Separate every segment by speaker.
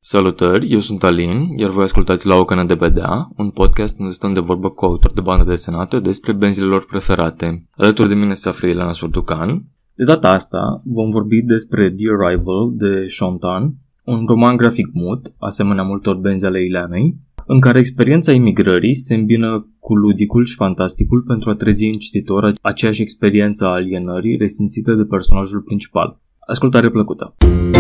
Speaker 1: Salutări, eu sunt Alin, iar voi ascultați La o cană de bedea, un podcast unde stăm de vorbă cu autori de bandă desenată despre benzile lor preferate. Alături de mine se află Ileana Sorducan. De data asta vom vorbi despre The Arrival de Shontan, un roman grafic mut, asemenea multor benzi ale Ileanei, în care experiența imigrării se îmbină cu ludicul și fantasticul pentru a trezi în cititor aceeași experiență a alienării resimțită de personajul principal. Ascultare plăcută!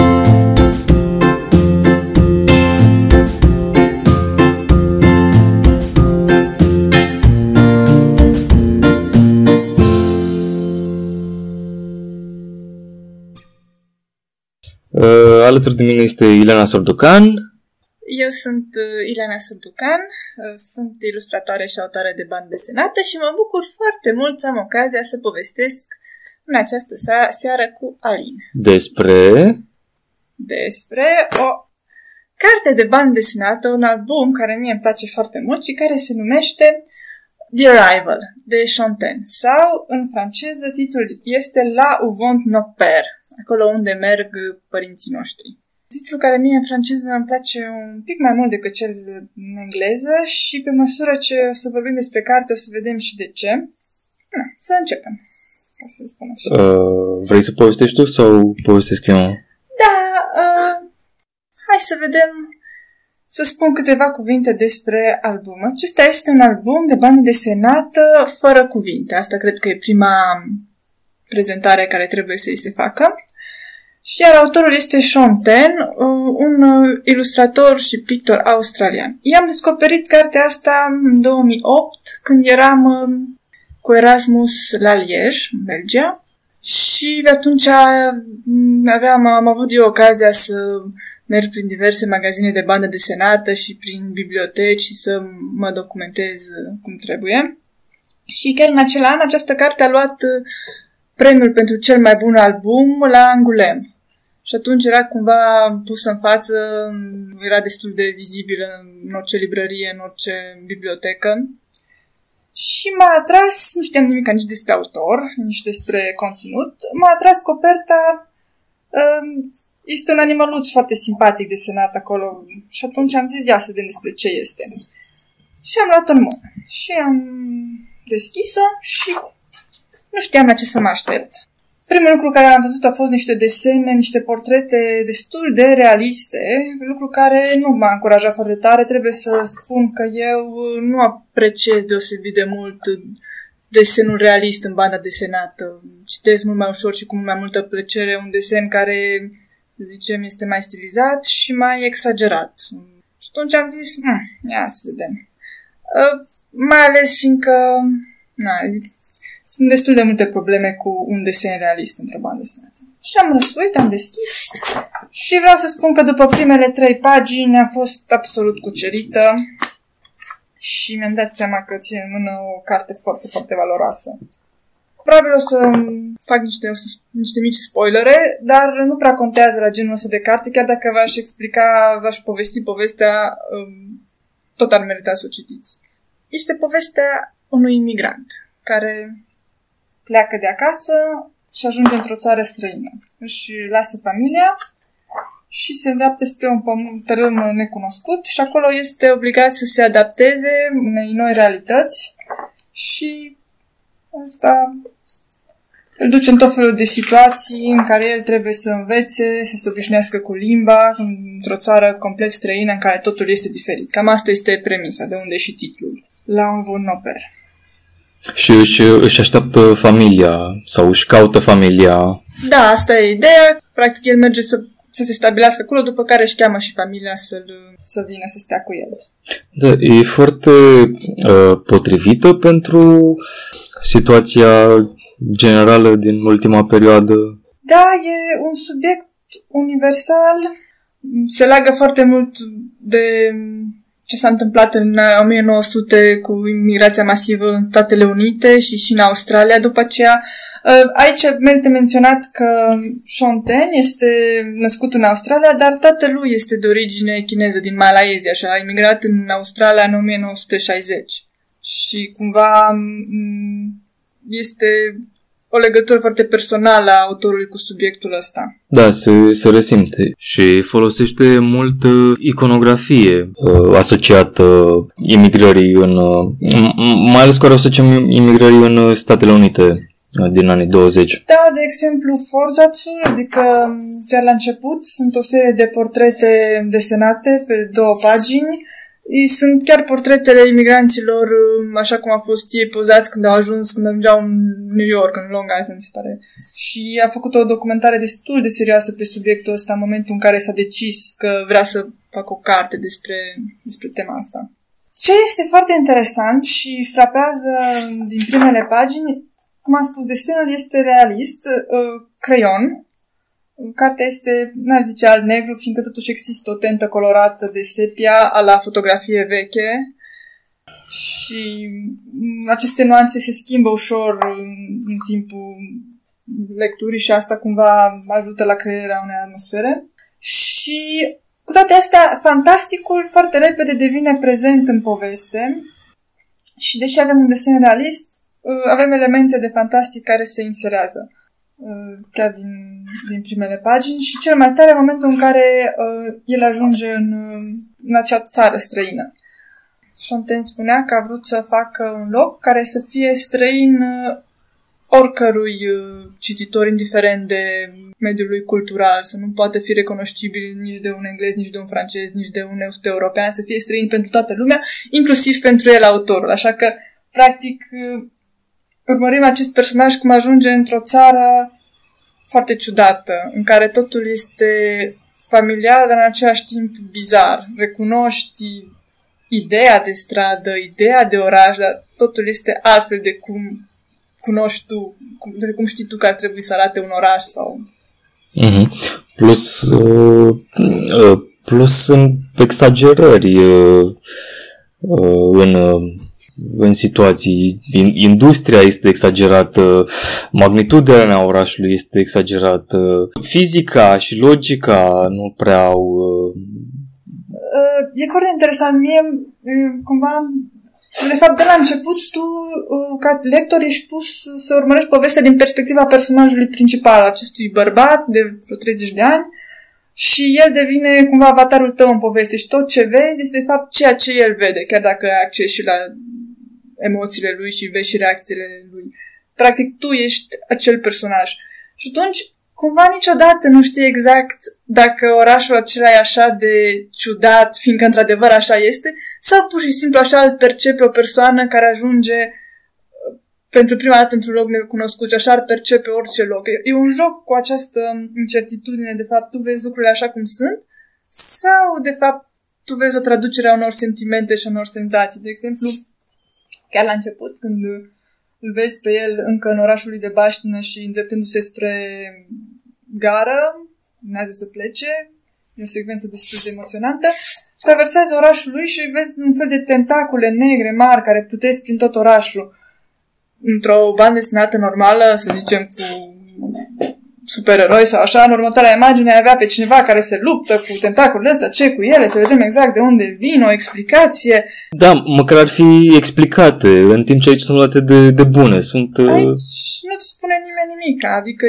Speaker 1: Alături de mine este Ileana Sorducan.
Speaker 2: Eu sunt Ileana Sorducan, sunt ilustratoare și autoare de bandă desenată și mă bucur foarte mult să am ocazia să povestesc în această seară cu Alin. Despre o carte de bandă desenată, un album care mie îmi place foarte mult și care se numește The Arrival de Shontan, sau în franceză titlul este La où vont nos pères, acolo unde merg părinții noștri. Titlul care mie în franceză îmi place un pic mai mult decât cel în engleză și pe măsură ce o să vorbim despre carte o să vedem și de ce. Să începem, ca să spun așa.
Speaker 1: Vrei să povestești tu sau povestesc eu?
Speaker 2: Da, hai să vedem, să spun câteva cuvinte despre album. Acesta este un album de bandă desenată fără cuvinte. Asta cred că e prima prezentare care trebuie să îi se facă. Și iar autorul este Shontan, un ilustrator și pictor australian. I-am descoperit cartea asta în 2008, când eram cu Erasmus la Liege, în Belgia. Și atunci am avut eu ocazia să merg prin diverse magazine de bandă desenată și prin biblioteci și să mă documentez cum trebuie. Și chiar în acel an, această carte a luat premiul pentru cel mai bun album la Angoulême. Și atunci era cumva pusă în față, era destul de vizibilă în orice librărie, în orice bibliotecă. Și m-a atras, nu știam nimic nici despre autor, nici despre conținut, m-a atras coperta, este un animăluț foarte simpatic desenat acolo și atunci am zis, ia să vedem despre ce este. Și am luat-o în mână și am deschis-o și nu știam la ce să mă aștept. Primul lucru care am văzut a fost niște desene, niște portrete destul de realiste, lucru care nu m-a încurajat foarte tare. Trebuie să spun că eu nu apreciez deosebit de mult desenul realist în banda desenată. Citesc mult mai ușor și cu mult mai multă plăcere un desen care, zicem, este mai stilizat și mai exagerat. Și atunci am zis, ia să vedem. Mai ales fiindcă sunt destul de multe probleme cu un desen realist într-o bandă desenată. Și am răsfoit, am deschis și vreau să spun că după primele 3 pagini am fost absolut cucerită și mi-am dat seama că țin în mână o carte foarte, foarte valoroasă. Probabil o să fac niște mici spoilere, dar nu prea contează la genul ăsta de carte, chiar dacă v-aș povesti povestea, tot ar merita să o citiți. Este povestea unui imigrant care pleacă de acasă și ajunge într-o țară străină. Își lasă familia și se îndreaptă spre un tărâm necunoscut și acolo este obligat să se adapteze unei noi realități și asta îl duce în tot felul de situații în care el trebuie să învețe, să se obișnuiască cu limba, într-o țară complet străină în care totul este diferit. Cam asta este premisa, de unde și titlul. La un vont nos pères.
Speaker 1: Și își așteaptă familia sau își caută familia.
Speaker 2: Da, asta e ideea. Practic el merge să se stabilească acolo, după care își cheamă și familia să vină să stea cu el.
Speaker 1: Da, e foarte potrivită pentru situația generală din ultima perioadă.
Speaker 2: Da, e un subiect universal. Se leagă foarte mult de ce s-a întâmplat în 1900 cu imigrația masivă în Statele Unite și în Australia după aceea. Aici merită menționat că Shontan este născut în Australia, dar tatălui este de origine chineză din Malaysia și a imigrat în Australia în 1960. Și cumva este o legătură foarte personală a autorului cu subiectul ăsta.
Speaker 1: Da, se resimte și folosește mult iconografie asociată imigrării mai ales care asociem imigrării în Statele Unite din anii 20.
Speaker 2: Da, de exemplu, forzațul, adică chiar la început sunt o serie de portrete desenate pe 2 pagini. Sunt chiar portretele imigranților, așa cum a fost ei pozați când ajungeau în New York, în Long Island, mi se pare. Și a făcut o documentare destul de serioasă pe subiectul ăsta în momentul în care s-a decis că vrea să facă o carte despre tema asta. Ce este foarte interesant și frapează din primele pagini, cum am spus, desenul este realist, creion. Cartea este, n-aș zice alb-negru, fiindcă totuși există o tentă colorată de sepia a la fotografie veche și aceste nuanțe se schimbă ușor în timpul lecturii și asta cumva ajută la crearea unei atmosfere. Și cu toate astea, fantasticul foarte repede devine prezent în poveste și deși avem un desen realist, avem elemente de fantastic care se inserează chiar din primele pagini și cel mai tare momentul în care el ajunge în acea țară străină. Fontaine spunea că a vrut să facă un loc care să fie străin oricărui cititor, indiferent de mediul lui cultural, să nu poată fi recunoscibil nici de un englez, nici de un francez, nici de un european, să fie străin pentru toată lumea, inclusiv pentru el, autorul. Așa că, practic, urmărim acest personaj cum ajunge într-o țară foarte ciudată, în care totul este familiar, dar în același timp bizar. Recunoști ideea de stradă, ideea de oraș, dar totul este altfel de cum cunoști tu, de cum știi tu că ar trebui să arate un oraș sau...
Speaker 1: Mm-hmm. Plus sunt exagerări în situații. Industria este exagerată, magnitudinea orașului este exagerată, fizica și logica nu prea au...
Speaker 2: E foarte interesant. Mie, cumva, de fapt, de la început, tu, ca lector, ești pus să urmărești povestea din perspectiva personajului principal, acestui bărbat de vreo 30 de ani, și el devine cumva avatarul tău în poveste și tot ce vezi este de fapt ceea ce el vede, chiar dacă ai acces și la emoțiile lui și vezi și reacțiile lui. Practic, tu ești acel personaj. Și atunci, cumva niciodată nu știi exact dacă orașul acela e așa de ciudat, fiindcă într-adevăr așa este, sau pur și simplu așa îl percepe o persoană care ajunge pentru prima dată într-un loc necunoscut și așa ar percepe orice loc. E un joc cu această incertitudine, de fapt, tu vezi lucrurile așa cum sunt, sau, de fapt, tu vezi o traducere a unor sentimente și a unor senzații. De exemplu, chiar la început, când îl vezi pe el încă în orașul lui de baștină și îndreptându-se spre gară, urmează să plece, e o secvență destul de emoționantă, traversează orașul lui și vezi un fel de tentacule negre mari care plutesc prin tot orașul. Într-o bandă desenată normală, să zicem, cu supereroi sau așa, în următoarea imagine avea pe cineva care se luptă cu tentaculele astea, ce cu ele, să vedem exact de unde vin, o explicație.
Speaker 1: Da, măcar ar fi explicate, în timp ce aici sunt luate de bune.
Speaker 2: Aici nu-ți spune nimeni nimic, adică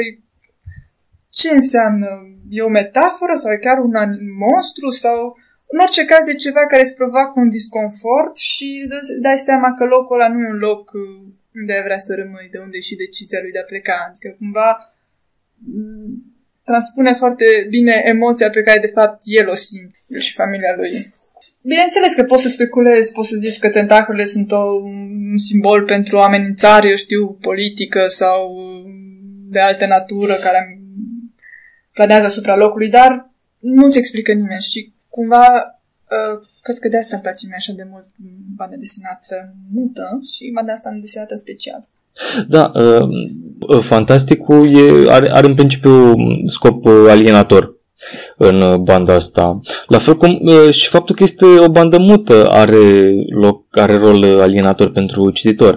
Speaker 2: ce înseamnă? E o metaforă sau e chiar un monstru sau... În orice caz e ceva care îți provoacă un disconfort și dai seama că locul ăla nu e un loc unde ai vrea să rămâi, de unde și decizia lui de a pleca. Adică cumva transpune foarte bine emoția pe care de fapt el o simte, el și familia lui. Bineînțeles că poți să speculezi, poți să zici că tentacolele sunt un simbol pentru o amenințare, eu știu, politică sau de altă natură care planează asupra locului, dar nu-ți explică nimeni și cumva cred că de asta îmi place mie așa de mult banda desenată mută și banda asta desenată special.
Speaker 1: Da, fantasticul are în principiu scop alienator în banda asta. La fel cum și faptul că este o bandă mută are rol alienator pentru cititor.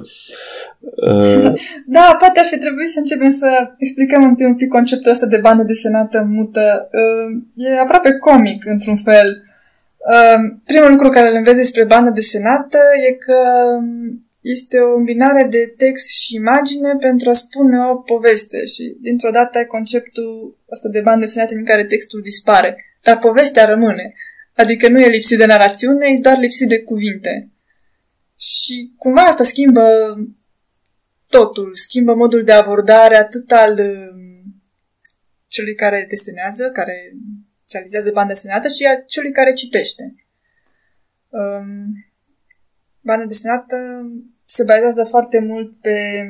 Speaker 2: Da, poate ar fi trebuit să începem să explicăm întâi un pic conceptul ăsta de bandă desenată mută. E aproape comic, într-un fel. Primul lucru care îl înveți despre bandă desenată e că este o îmbinare de text și imagine pentru a spune o poveste și dintr-o dată ai conceptul ăsta de bandă desenată în care textul dispare, dar povestea rămâne. Adică nu e lipsit de narațiune, e doar lipsit de cuvinte. Și cumva asta schimbă totul, schimbă modul de abordare atât al celui care desenează, care realizează banda desenată și a celui care citește. Banda desenată se bazează foarte mult pe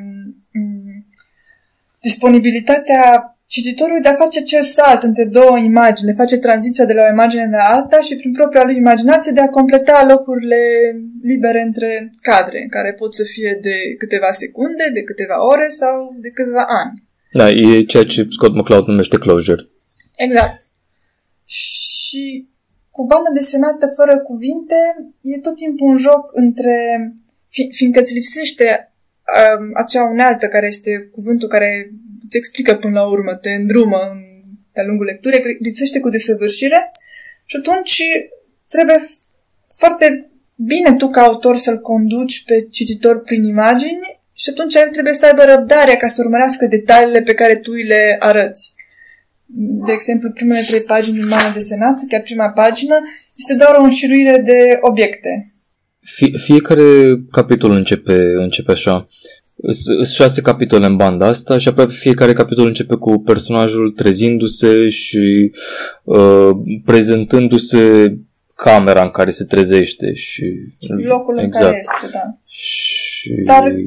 Speaker 2: disponibilitatea cititorului de a face acel salt între două imagini, de face tranziția de la o imagine la alta și prin propria lui imaginație de a completa locurile libere între cadre, care pot să fie de câteva secunde, de câteva ore sau de câțiva ani.
Speaker 1: Da, e ceea ce Scott McCloud numește closure.
Speaker 2: Exact. Și cu bandă desenată fără cuvinte e tot timpul un joc între... Fiindcă îți lipsește acea unealtă care este cuvântul care îți explică până la urmă, te îndrumă de-a lungul lecturii, lipsește cu desăvârșire și atunci trebuie foarte bine tu ca autor să-l conduci pe cititor prin imagini și atunci el trebuie să aibă răbdarea ca să urmărească detaliile pe care tu îi le arăți. De exemplu, primele 3 pagini din banda desenată, chiar prima pagină, este doar o înșiruire de obiecte.
Speaker 1: Fiecare capitol începe așa. Sunt 6 capitole în banda asta și aproape fiecare capitol începe cu personajul trezindu-se și prezentându-se camera în care se trezește și
Speaker 2: locul în care este, da.
Speaker 1: Și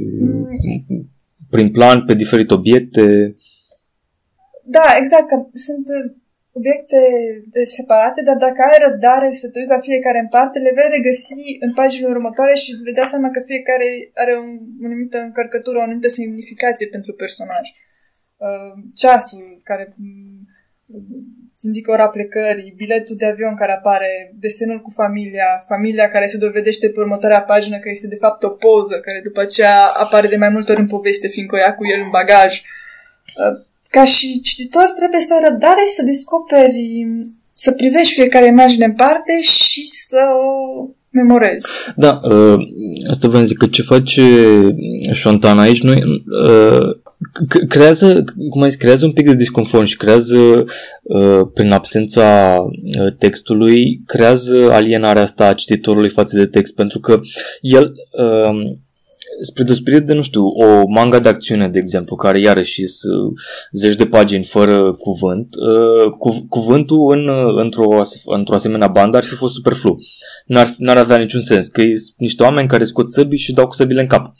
Speaker 1: prin plan pe diferite obiecte.
Speaker 2: Da, exact, că sunt obiecte separate, dar dacă ai răbdare să te uiți la fiecare în parte, le vei regăsi în paginile următoare și îți vei da seama că fiecare are o anumită încărcătură, o anumită semnificație pentru personaj. Ceasul care îți indică ora plecării, biletul de avion care apare, desenul cu familia care se dovedește pe următoarea pagină că este de fapt o poză, care după aceea apare de mai multe ori în poveste, fiindcă o ia cu el în bagaj. Ca și cititor trebuie să ai răbdare să descoperi, să privești fiecare imagine în parte și să o memorezi.
Speaker 1: Da, asta vreau să zic că ce face Shontana aici creează, cum ai zis, creează un pic de disconfort și creează prin absența textului, creează alienarea asta a cititorului față de text, pentru că el spre deosebire de, nu știu, o manga de acțiune, de exemplu, care iarăși sunt 10 de pagini fără cuvânt, cuvântul într-o asemenea bandă ar fi fost superflu. N-ar avea niciun sens, că sunt niște oameni care scot săbii și dau cu săbile în cap.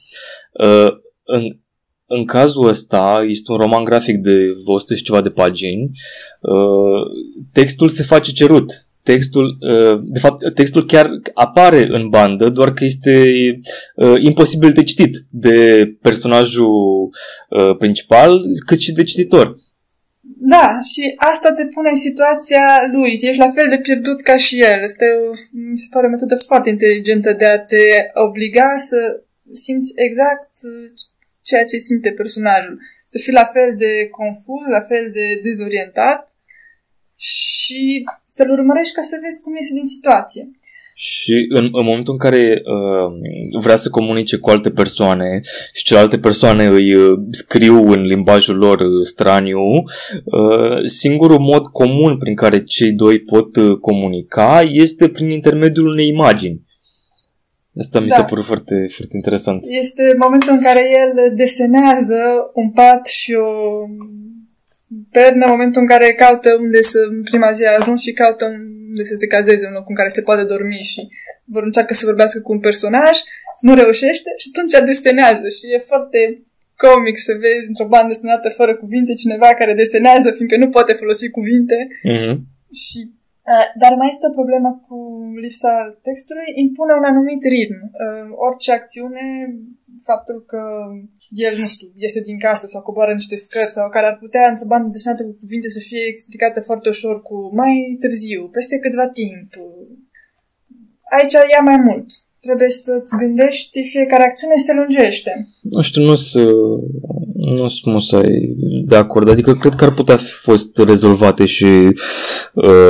Speaker 1: În cazul ăsta, este un roman grafic de 100 și ceva de pagini, textul se face cerut. De fapt, textul chiar apare în bandă, doar că este imposibil de citit de personajul principal, cât și de cititor.
Speaker 2: Da, și asta te pune în situația lui. Ești la fel de pierdut ca și el. Mi se pare o metodă foarte inteligentă de a te obliga să simți exact ceea ce simte personajul. Să fii la fel de confuz, la fel de dezorientat și să-l urmărești ca să vezi cum iese din situație.
Speaker 1: Și în momentul în care vrea să comunice cu alte persoane și celelalte persoane îi scriu în limbajul lor straniu, singurul mod comun prin care cei doi pot comunica este prin intermediul unei imagini. Asta mi s-a părut foarte, foarte interesant.
Speaker 2: Este momentul în care el desenează un pat și o pernă, în momentul în care caută unde să, în prima zi a ajuns și caută unde să se cazeze, un loc în care se poate dormi și încearcă să vorbească cu un personaj, nu reușește și atunci desenează și e foarte comic să vezi într-o bandă desenată fără cuvinte cineva care desenează, fiindcă nu poate folosi cuvinte. Mm-hmm. Și dar mai este o problemă cu lipsa textului, impune un anumit ritm. Orice acțiune, faptul că el, nu știu, iese din casă sau coboară niște scări sau care ar putea într-o bandă desenată cu cuvinte să fie explicată foarte ușor cu mai târziu, peste câtva timp. Aici ia mai mult. Trebuie să-ți gândești, fiecare acțiune se lungește.
Speaker 1: Nu știu, nu sunt musai de acord. Adică cred că ar putea fi fost rezolvate și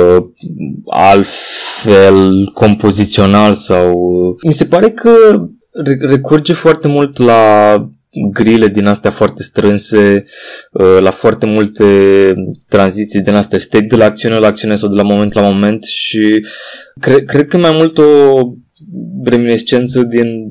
Speaker 1: altfel, compozițional sau... Mi se pare că recurge foarte mult la grile din astea foarte strânse, la foarte multe tranziții din astea, stec de la acțiune la acțiune sau de la moment la moment și cred că mai mult o reminiscență din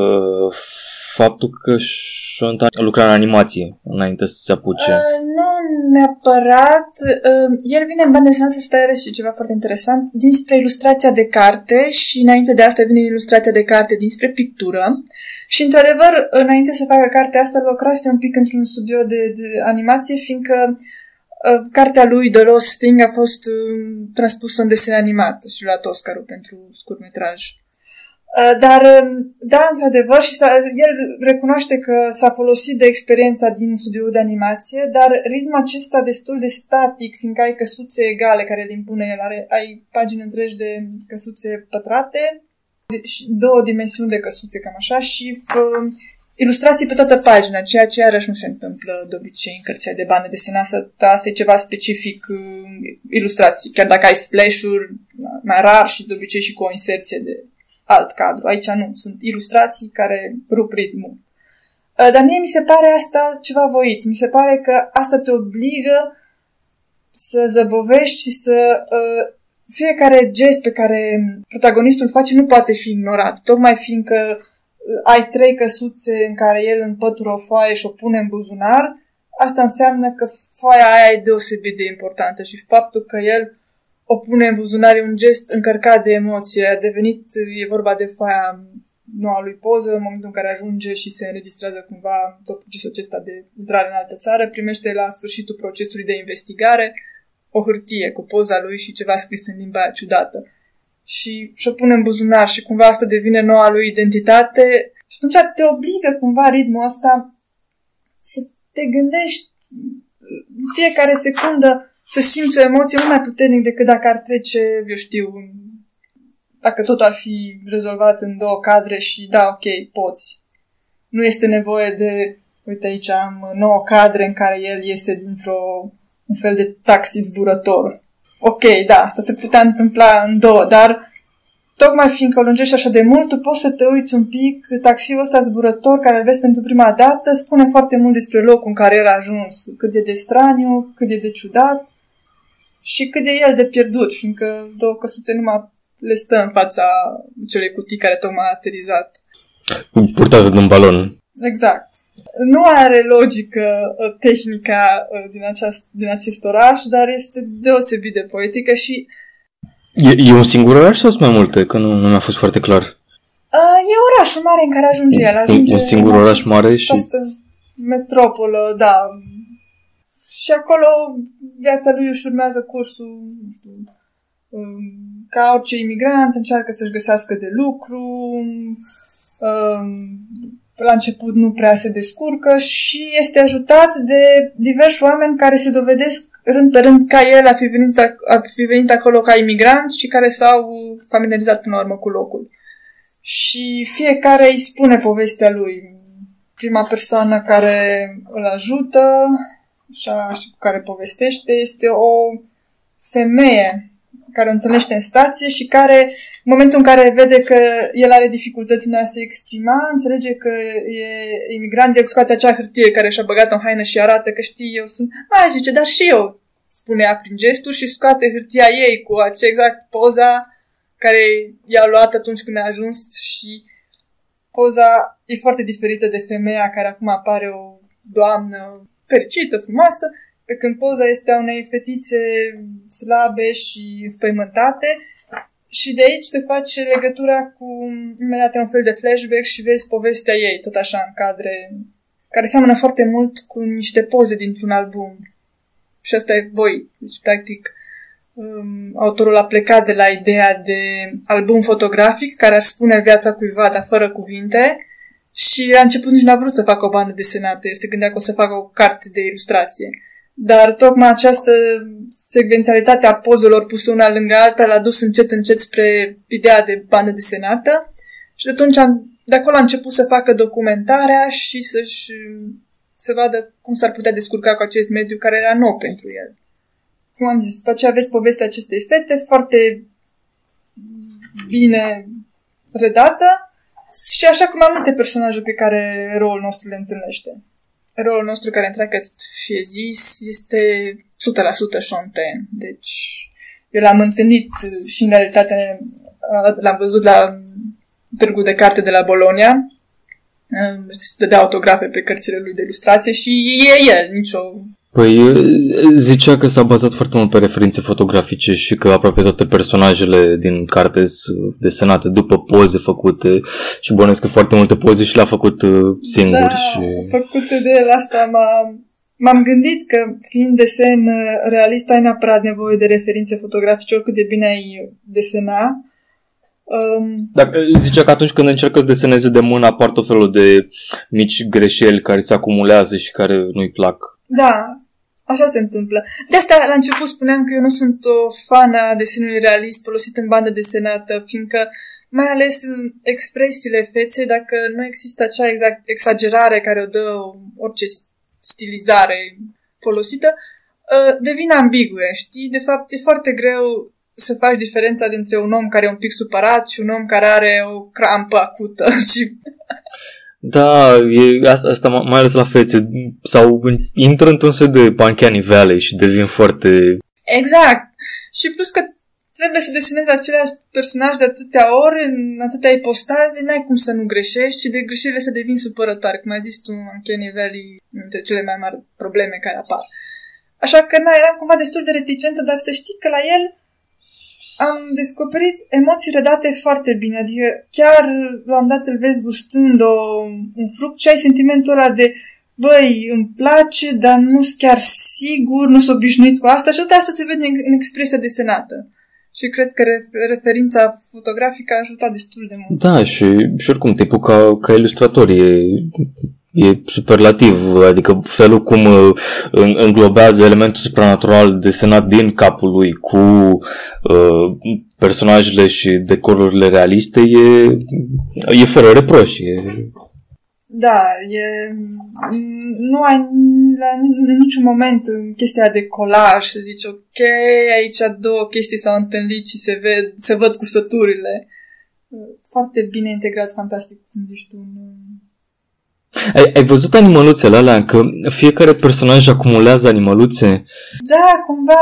Speaker 1: faptul că Shonta lucra în animație înainte să se apuce.
Speaker 2: Nu neapărat. El vine în bandă desenată, asta și ceva foarte interesant, dinspre ilustrația de carte și înainte de asta vine ilustrația de carte dinspre pictură. Și, într-adevăr, înainte să facă cartea asta, lucrase un pic într-un studio de animație, fiindcă cartea lui The Lost Thing a fost transpusă în desen animat și luat Oscarul pentru scurtmetraj. Dar, da, într-adevăr, și el recunoaște că s-a folosit de experiența din studioul de animație, dar ritmul acesta destul de static, fiindcă ai căsuțe egale care îl impune el, ai pagini întregi de căsuțe pătrate, două dimensiuni de căsuțe, cam așa, și ilustrații pe toată pagina, ceea ce iarăși nu se întâmplă de obicei în cărțile de bandă desenată. Asta e ceva specific ilustrații, chiar dacă ai splash-uri mai rar și de obicei și cu o inserție de alt cadru. Aici nu, sunt ilustrații care rup ritmul. Dar mie mi se pare asta ceva voit. Mi se pare că asta te obligă să zăbovești și să... fiecare gest pe care protagonistul face nu poate fi ignorat, tocmai fiindcă ai 3 căsuțe în care el împătură o foaie și o pune în buzunar, asta înseamnă că foaia aia e deosebit de importantă și faptul că el o pune în buzunar e un gest încărcat de emoție. A devenit, e vorba de foaia noua lui poză, în momentul în care ajunge și se înregistrează cumva tot procesul acesta de intrare în altă țară, primește la sfârșitul procesului de investigare o hârtie cu poza lui și ceva scris în limba aia ciudată. Și o pune în buzunar și cumva asta devine noua lui identitate și atunci te obligă cumva ritmul ăsta să te gândești fiecare secundă să simți o emoție mult mai puternic decât dacă ar trece, eu știu, dacă totul ar fi rezolvat în 2 cadre și da, ok, poți. Nu este nevoie de, uite aici am 9 cadre în care el iese un fel de taxi zburător. Ok, da, asta se putea întâmpla în 2, dar tocmai fiindcă o lungești așa de mult, tu poți să te uiți un pic, taxiul ăsta zburător care îl vezi pentru prima dată spune foarte mult despre locul în care el a ajuns, cât e de straniu, cât e de ciudat și cât e el de pierdut, fiindcă 2 căsuțe numai le stă în fața celei cutii care tocmai a aterizat.
Speaker 1: Purtată de un balon.
Speaker 2: Exact. Nu are logică tehnica din acest oraș, dar este deosebit de poetică și...
Speaker 1: E un singur oraș sau sunt mai multe? Că nu mi-a fost foarte clar.
Speaker 2: E orașul mare în care ajunge el.
Speaker 1: Un singur oraș mare și...
Speaker 2: metropolă, da. Și acolo viața lui își urmează cursul, nu știu, ca orice imigrant, încearcă să-și găsească de lucru, la început nu prea se descurcă și este ajutat de diversi oameni care se dovedesc rând pe rând ca el a fi venit acolo ca imigrant și care s-au familiarizat până la urmă cu locul. Și fiecare îi spune povestea lui. Prima persoană care îl ajută și cu care povestește este o femeie care o întâlnește în stație și care, în momentul în care vede că el are dificultăți în a se exprima, înțelege că e imigrant, el scoate acea hârtie care și-a băgat-o în haină și arată că știi, eu sunt... zice, dar și eu, spune ea prin gestul și scoate hârtia ei cu exact poza care i-a luat atunci când a ajuns și poza e foarte diferită de femeia care acum apare o doamnă fericită, frumoasă, pe când poza este a unei fetițe slabe și înspăimântate și de aici se face legătura cu imediat un fel de flashback și vezi povestea ei, tot așa în cadre, care seamănă foarte mult cu niște poze dintr-un album. Și asta e voi. Deci, practic, autorul a plecat de la ideea de album fotografic care ar spune viața cuiva, dar fără cuvinte, și la început nici n-a vrut să facă o bandă desenată. El se gândea că o să facă o carte de ilustrație. Dar tocmai această secvențialitate a pozelor puse una lângă alta l-a dus încet spre ideea de bandă desenată și de atunci, de acolo a început să facă documentarea și să vadă cum s-ar putea descurca cu acest mediu care era nou pentru el. Cum am zis, după aceea aveți povestea acestei fete foarte bine redată Și așa cum mai multe personaje pe care eroul nostru le întâlnește. Eroul nostru care întreagă fie zis este 100% Sean Penn. Deci eu l-am întâlnit și în realitate l-am văzut la târgul de carte de la Bologna. Dădea autografe pe cărțile lui de ilustrație și e el, nicio...
Speaker 1: Păi zicea că s-a bazat foarte mult pe referințe fotografice și că aproape toate personajele din carte sunt desenate după poze făcute și bănuiesc că foarte multe poze și le-a făcut singur.
Speaker 2: Da,
Speaker 1: și...
Speaker 2: făcute de el. Asta m-am gândit că fiind desen realist ai neapărat nevoie de referințe fotografice oricât de bine ai desena.
Speaker 1: Dar zicea că atunci când încercă să deseneze de mână apar tot felul de mici greșeli care se acumulează și care nu-i plac.
Speaker 2: Da, așa se întâmplă. De asta la început spuneam că eu nu sunt o fană a desenului realist folosit în bandă desenată, fiindcă mai ales în expresiile feței, dacă nu există acea exagerare care o dă orice stilizare folosită, devine ambigue, știi? De fapt, e foarte greu să faci diferența dintre un om care e un pic supărat și un om care are o crampă acută. Și...
Speaker 1: Da, asta mai ales la fețe. Sau intră într-un soi de Uncanny Valley și devin foarte...
Speaker 2: Exact. Și plus că trebuie să desenezi același personaj de atâtea ori, în atâtea ipostaze, n-ai cum să nu greșești și de greșelile să devin supărătoare. Cum ai zis tu, Uncanny Valley, între cele mai mari probleme care apar. Așa că, eram cumva destul de reticentă, dar să știi că la el am descoperit emoții redate foarte bine. Adică chiar la un dat îl vezi gustând un fruct și ai sentimentul ăla de băi, îmi place, dar nu sunt chiar sigur, nu sunt obișnuit cu asta și tot asta se vede în expresia desenată. Și cred că referința fotografică a ajutat destul de mult.
Speaker 1: Da, și oricum, tipul ca ilustrator e superlativ, adică felul cum înglobează elementul supranatural desenat din capul lui cu personajele și decorurile realiste e fără reproș.
Speaker 2: Da, nu ai în niciun moment în chestia de colaj să zici ok, aici două chestii s-au întâlnit și se văd cusăturile. Foarte bine integrat, fantastic, cum zici tu.
Speaker 1: Ai văzut animăluțele alea? Că fiecare personaj acumulează animăluțe?
Speaker 2: Da, cumva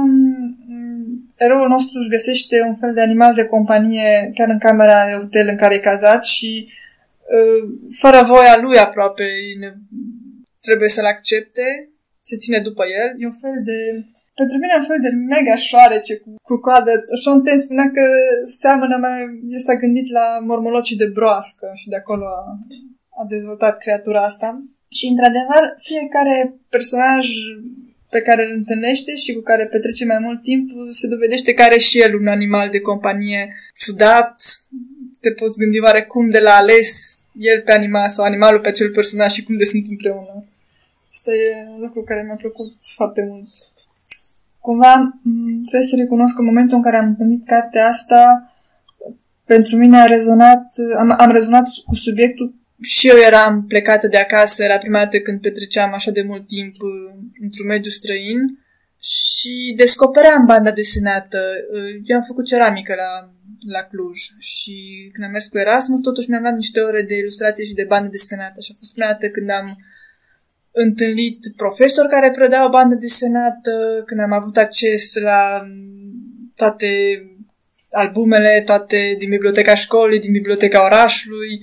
Speaker 2: eroul nostru își găsește un fel de animal de companie chiar în camera de hotel în care e cazat și fără voia lui aproape trebuie să-l accepte, se ține după el. E un fel de... Pentru mine un fel de mega șoarece cu coadă. Sean Penn spunea că seamănă el s-a gândit la mormolocii de broască și de acolo a dezvoltat creatura asta. Și, într-adevăr, fiecare personaj pe care îl întâlnește și cu care petrece mai mult timp se dovedește că are și el un animal de companie ciudat. Te poți gândi oarecum de la ales el pe animal sau animalul pe acel personaj și cum de sunt împreună. Asta e un lucru care mi-a plăcut foarte mult. Cumva, trebuie să recunosc că în momentul în care am întâlnit cartea asta, pentru mine am rezonat cu subiectul. Și eu eram plecată de acasă, era prima dată când petreceam așa de mult timp într-un mediu străin și descopeream banda desenată. Eu am făcut ceramică la Cluj și când am mers cu Erasmus, totuși mi-am luat niște ore de ilustrație și de bandă desenată și a fost prima dată când am întâlnit profesori care predau bandă desenată, când am avut acces la toate albumele, toate din biblioteca școlii, din biblioteca orașului.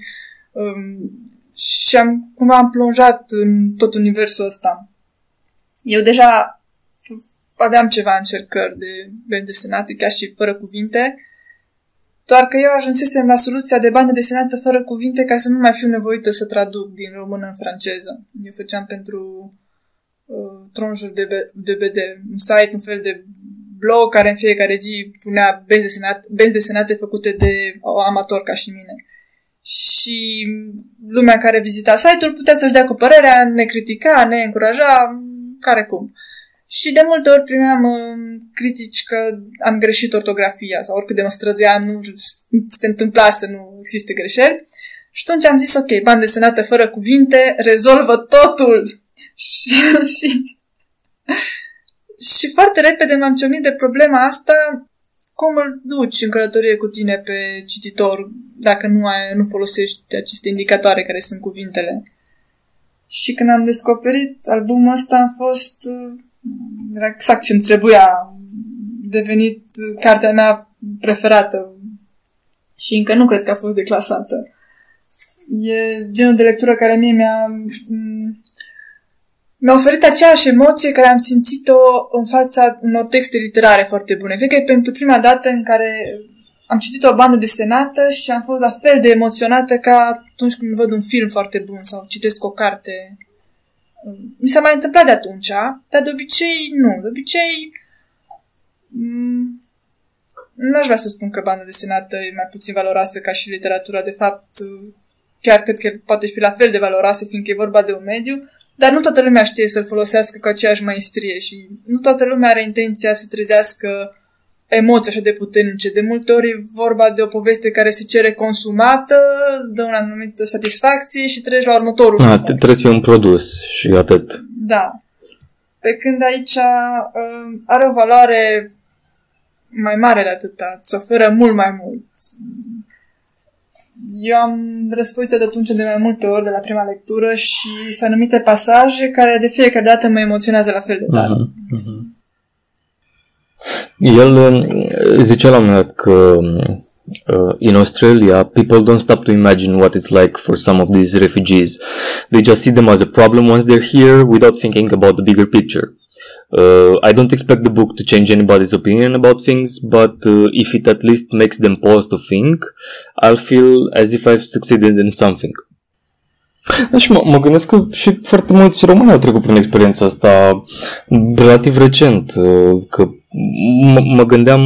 Speaker 2: Și cumva am plonjat în tot universul ăsta. Eu deja aveam ceva încercări de bani desenate, chiar și fără cuvinte, doar că eu ajunsesem la soluția de bandă desenată fără cuvinte ca să nu mai fiu nevoită să traduc din română în franceză. Eu făceam pentru Tronjuri de BD, un site, un fel de blog care în fiecare zi punea benzi desenate făcute de amator ca și mine. Și lumea care vizita site-ul putea să-și dea cu părerea, ne critica, ne încuraja, care cum. Și de multe ori primeam critici că am greșit ortografia sau oricât de mă străduiam, nu se întâmpla să nu existe greșeli. Și atunci am zis, ok, bandă desenată fără cuvinte, rezolvă totul. Și foarte repede m-am ciocnit de problema asta cum îl duci în călătorie cu tine pe cititor dacă nu folosești aceste indicatoare care sunt cuvintele. Și când am descoperit albumul ăsta am fost era exact ce-mi trebuia. A devenit cartea mea preferată și încă nu cred că a fost declasată. E genul de lectură care mie mi-a oferit aceeași emoție care am simțit-o în fața unor texte literare foarte bune. Cred că e pentru prima dată în care am citit o bandă desenată și am fost la fel de emoționată ca atunci când văd un film foarte bun sau citesc o carte. Mi s-a mai întâmplat de atunci, dar de obicei nu. De obicei n-aș vrea să spun că banda desenată e mai puțin valoroasă ca și literatura. De fapt, chiar cred că poate fi la fel de valoroasă, fiindcă e vorba de un mediu, dar nu toată lumea știe să-l folosească cu aceeași maestrie și nu toată lumea are intenția să trezească emoții așa de puternice. De multe ori e vorba de o poveste care se cere consumată, dă o anumită satisfacție și treci la următorul.
Speaker 1: Trebuie să fie un produs și atât.
Speaker 2: Da. Pe când aici are o valoare mai mare de atâta, îți oferă mult mai mult. Eu am răsfoit-o de atunci de mai multe ori de la prima lectură și sunt anumite pasaje care de fiecare dată mă emoționează la fel de tare.
Speaker 1: El zicea la un moment dat că in Australia, people don't stop to imagine what it's like for some of these refugees. They just see them as a problem once they're here without thinking about the bigger picture. I don't expect the book to change anybody's opinion about things, but if it at least makes them pause to think, I'll feel as if I've succeeded in something. Și mă gândesc că și foarte mulți români au trecut prin experiența asta relativ recent, că mă gândeam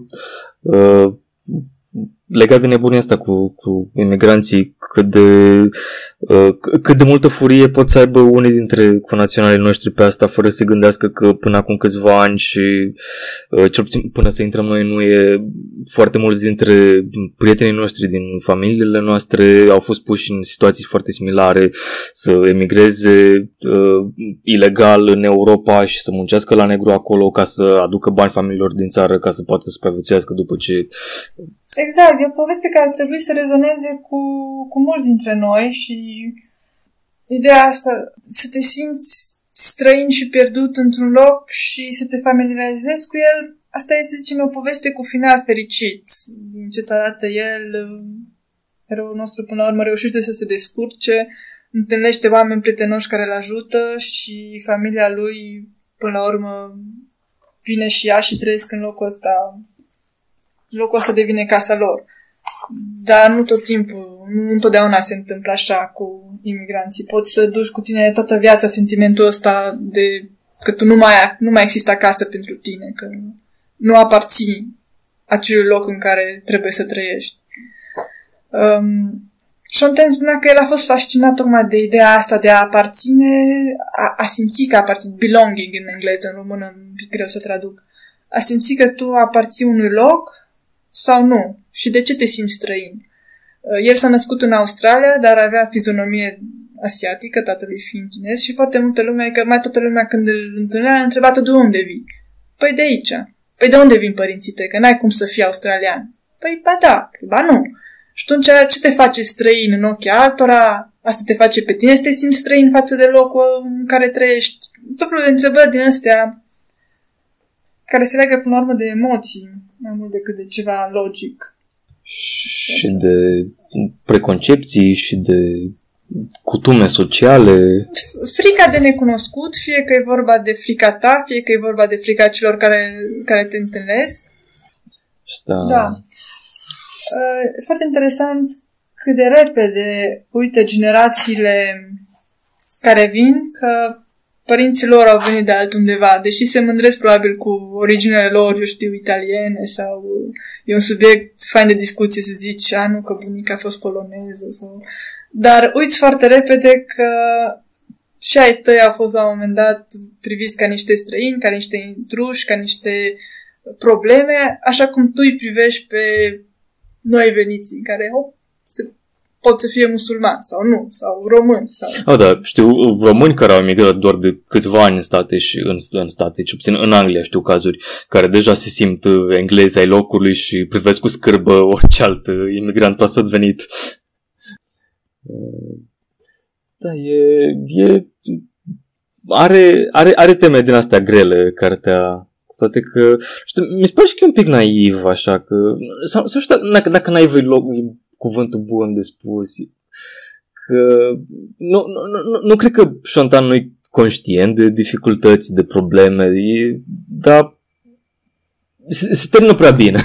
Speaker 1: legat de nebunia asta cu imigranții, cât de multă furie pot să aibă unii dintre conaționalii noștri pe asta fără să se gândească că până acum câțiva ani și cel puțin până să intrăm noi nu e foarte mulți dintre prietenii noștri din familiile noastre au fost puși în situații foarte similare să emigreze ilegal în Europa și să muncească la negru acolo ca să aducă bani familiilor din țară ca să poată supraviețuiască după ce...
Speaker 2: Exact, e o poveste care ar trebui să rezoneze cu mulți dintre noi și ideea asta, să te simți străin și pierdut într-un loc și să te familiarizezi cu el, asta este, să zicem, o poveste cu final fericit. Din ce-ți arată el, eroul nostru până la urmă reușește să se descurce, întâlnește oameni prietenoși care îl ajută și familia lui până la urmă vine și ea și trăiesc în locul ăsta. Locul ăsta devine casa lor. Dar nu tot timpul, nu întotdeauna se întâmplă așa cu imigranții. Poți să duci cu tine toată viața sentimentul ăsta de că tu nu mai există acasă pentru tine, că nu aparții acelui loc în care trebuie să trăiești. Shonten spunea că el a fost fascinat tocmai de ideea asta de a aparține, a simți că aparții, belonging în engleză, în română, un pic greu să traduc. A simți că tu aparții unui loc sau nu? Și de ce te simți străin? El s-a născut în Australia, dar avea fizionomie asiatică, tatălui fiind chinez, și foarte multă lume, că mai toată lumea când îl întâlnea, a întrebat-o de unde vii. Păi de aici. Păi de unde vin părinții tăi? Că n-ai cum să fii australian. Păi ba da, ba nu. Și atunci ce te face străin în ochii altora? Asta te face pe tine să te simți străin față de locul în care trăiești? Tot felul de întrebări din astea care se leagă până la urmă de emoții, mai mult decât de ceva logic.
Speaker 1: Și de preconcepții și de cutume sociale.
Speaker 2: Frica de necunoscut, fie că e vorba de frica ta, fie că e vorba de frica celor care te întâlnesc.
Speaker 1: Asta...
Speaker 2: Da. E foarte interesant cât de repede, uite, generațiile care vin, că părinții lor au venit de altundeva, deși se mândresc probabil cu originele lor, eu știu, italiene, sau e un subiect fain de discuție să zici, nu, că bunica a fost poloneză, sau... Dar uiți foarte repede că și ai tăi au fost la un moment dat priviți ca niște străini, ca niște intruși, ca niște probleme, așa cum tu îi privești pe noi veniții, care pot să fie musulmani sau nu, sau români. Sau...
Speaker 1: Da, știu români care au emigrat doar de câțiva ani în state și în state, ci puțin în Anglia știu cazuri, care deja se simt englezi ai locului și privesc cu scârbă orice alt imigrant proaspăt venit. Da, are teme din astea grele cartea. Toate că, știu, mi se pare și că e un pic naiv, așa că, sau știu dacă naiv e cuvântul bun de spus, că nu cred că Shontan nu e conștient de dificultăți, de probleme, dar se termină prea bine.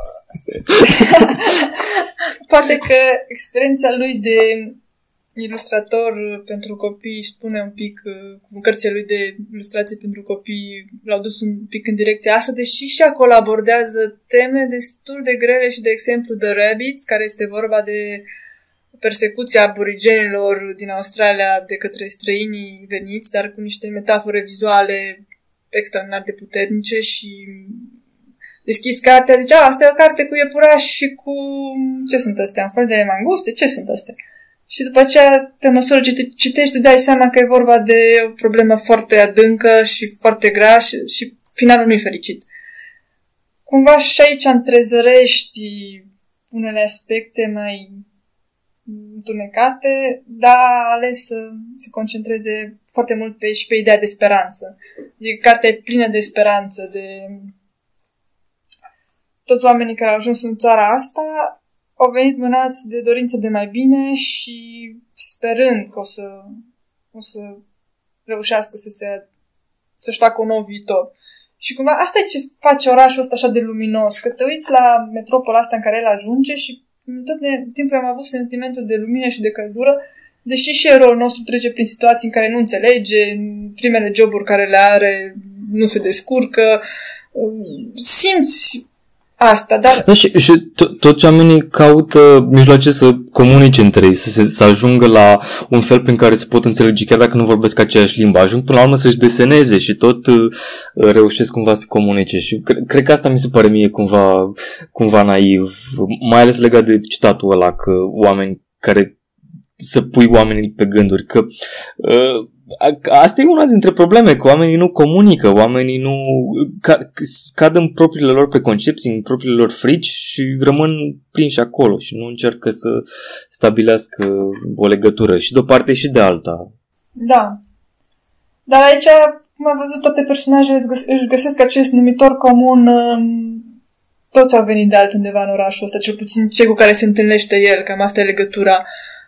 Speaker 2: Poate că experiența lui de ilustrator pentru copii spune un pic, cu cărțile lui de ilustrație pentru copii l-au dus un pic în direcția asta, deși și acolo abordează teme destul de grele și de exemplu The Rabbits, care este vorba de persecuția aborigenilor din Australia de către străinii veniți, dar cu niște metafore vizuale extraordinar de puternice și deschis cartea, zice, asta e o carte cu iepurași și cu, ce sunt astea, un fel de manguste, ce sunt astea? Și după aceea, pe măsură ce te citești, dai seama că e vorba de o problemă foarte adâncă și foarte grea și finalul nu e fericit. Cumva și aici întrezărești unele aspecte mai întunecate, dar a ales să se concentreze foarte mult și pe ideea de speranță. Cartea e plină de speranță, de toți oamenii care au ajuns în țara asta au venit mânați de dorință de mai bine și sperând că o să reușească să-și facă un nou viitor. Și cumva asta e ce face orașul ăsta așa de luminos, că te uiți la metropola asta în care el ajunge și tot timpul am avut sentimentul de lumină și de căldură, deși și eroul nostru trece prin situații în care nu înțelege, în primele joburi care le are nu se descurcă, simți asta, dar...
Speaker 1: Da, și toți oamenii caută mijloace să comunice între ei, să ajungă la un fel prin care se pot înțelege, chiar dacă nu vorbesc aceeași limbă. Ajung până la urmă să-și deseneze și tot reușesc cumva să comunice. Și cred că asta mi se pare mie cumva naiv, mai ales legat de citatul ăla, că oameni care să pui oamenii pe gânduri, că asta e una dintre probleme, că oamenii nu comunică, oamenii nu cad în propriile lor preconcepții, în propriile lor frici și rămân prinși acolo și nu încearcă să stabilească o legătură și de o parte și de alta.
Speaker 2: Da. Dar aici, cum am văzut, toate personajele își găsesc acest numitor comun. Toți au venit de altundeva în orașul ăsta, cel puțin cei cu care se întâlnește el, cam asta e legătura.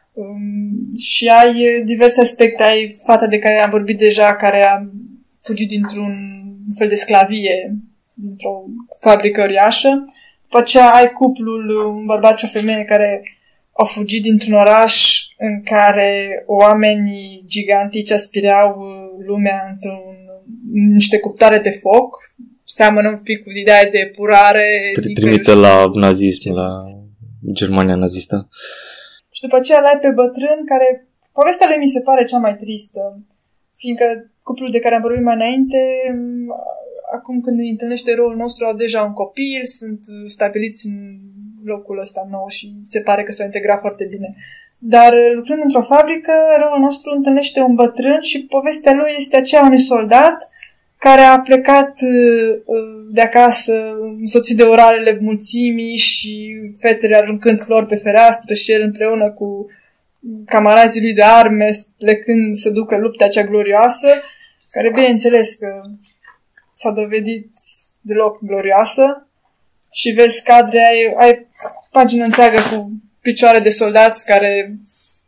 Speaker 2: Și ai diverse aspecte. Ai fata de care am vorbit deja, care a fugit dintr-un fel de sclavie, dintr-o fabrică uriașă. După aceea ai cuplul, un bărbat și o femeie care au fugit dintr-un oraș în care oamenii gigantici aspireau lumea niște cuptoare de foc. Seamănă un pic cu ideea de epurare.
Speaker 1: Trimite la nazism, la Germania nazistă.
Speaker 2: Și după aceea l-ai pe bătrân, care povestea lui mi se pare cea mai tristă, fiindcă cuplul de care am vorbit mai înainte, acum când îi întâlnește eroul nostru, au deja un copil, sunt stabiliți în locul ăsta nou și se pare că s-au integrat foarte bine. Dar lucrând într-o fabrică, eroul nostru întâlnește un bătrân și povestea lui este aceea unui soldat care a plecat de acasă, însoțit de oralele mulțimii și fetele aruncând flori pe fereastră și el împreună cu camarazii lui de arme, plecând să ducă lupta cea glorioasă, care bineînțeles că s-a dovedit deloc glorioasă. Și vezi cadre, ai pagină întreagă cu picioare de soldați care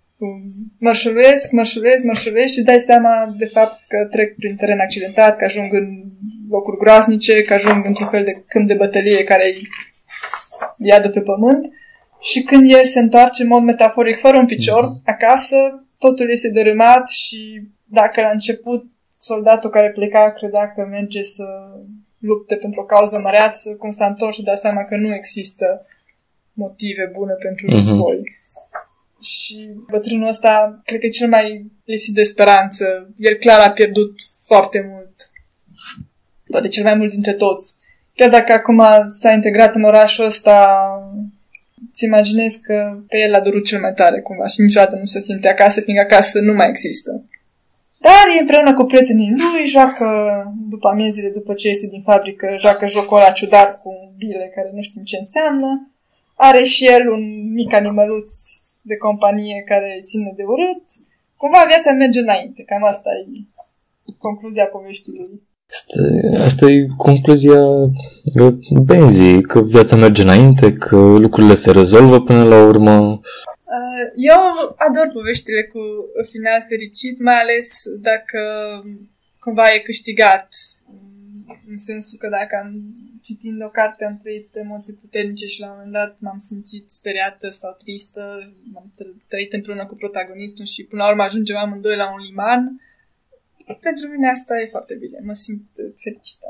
Speaker 2: mărșăluiesc și dai seama de fapt că trec prin teren accidentat, că ajung în locuri groaznice, că ajung într-un fel de câmp de bătălie care îi iadă pe pământ și când el se întoarce în mod metaforic fără un picior acasă, totul este dărâmat și dacă la început soldatul care pleca credea că merge să lupte pentru o cauză măreață, cum s-a întors și dat seama că nu există motive bune pentru război. Și bătrânul ăsta cred că e cel mai lipsit de speranță. El clar a pierdut foarte mult. Poate cel mai mult dintre toți. Chiar dacă acum s-a integrat în orașul ăsta, îți imaginezi că pe el a durut cel mai tare cumva și niciodată nu se simte acasă, fiindcă acasă nu mai există. Dar e împreună cu prietenii lui, joacă după amiezile, după ce iese din fabrică, joacă jocul ăla ciudat cu bile care nu știm ce înseamnă. Are și el un mic animăluț de companie care îi ține de urât. Cumva viața merge înainte, cam asta e concluzia poveștii.
Speaker 1: Asta e concluzia Benzii, că viața merge înainte, că lucrurile se rezolvă până la urmă.
Speaker 2: Eu ador poveștile cu final fericit, mai ales dacă cumva e câștigat. În sensul că dacă citind o carte am trăit emoții puternice și la un moment dat m-am simțit speriată sau tristă, m-am trăit împreună cu protagonistul și până la urmă ajungem amândoi la un liman. Pentru mine asta e foarte bine, mă simt fericită.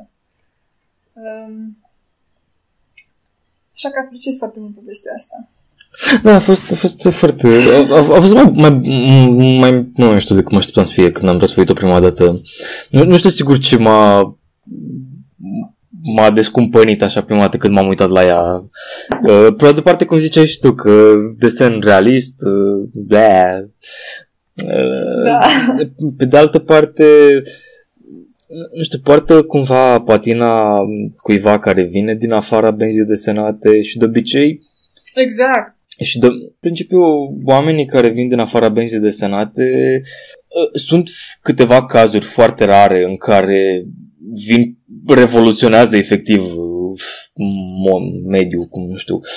Speaker 2: Așa că apreciez foarte mult povestea asta.
Speaker 1: Da, a fost foarte... A fost mai nu știu de cum așteptam să fie când am răsfoit-o prima dată. Nu știu sigur ce m-a descumpănit așa prima dată când m-am uitat la ea. Pe de parte, cum ziceai și tu, că desen realist, da. Pe de altă parte, nu știu, poartă cumva patina cuiva care vine din afara benzii desenate și de obicei...
Speaker 2: Exact.
Speaker 1: Și de principiu, oamenii care vin din afara benzii desenate sunt câteva cazuri foarte rare în care revoluționează efectiv mediul, cum nu știu.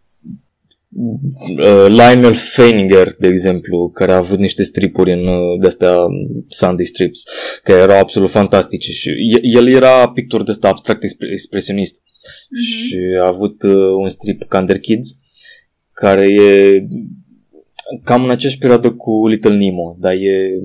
Speaker 1: Lionel Feininger, de exemplu, care a avut niște stripuri în de-astea Sunday strips, care erau absolut fantastice și el era pictor de-ăsta abstract expresionist și a avut un strip Kinder Kids care e cam în aceeași perioadă cu Little Nemo, dar